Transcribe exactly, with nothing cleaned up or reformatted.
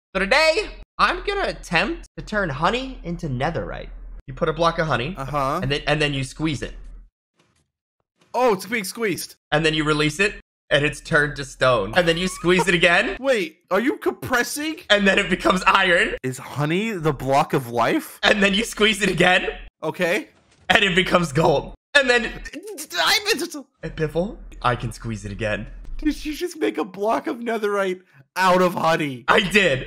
So today, I'm gonna attempt to turn honey into netherite. You put a block of honey, Uh-huh. and then and then you squeeze it. Oh, it's being squeezed. And then you release it, and it's turned to stone. And then you squeeze it again, Wait, are you compressing? and then it becomes iron. Is honey the block of life? And then you squeeze it again, Okay. and it becomes gold. And then, Diamonds! hey, Piffle, I can squeeze it again. Did you just make a block of netherite out of honey? I did.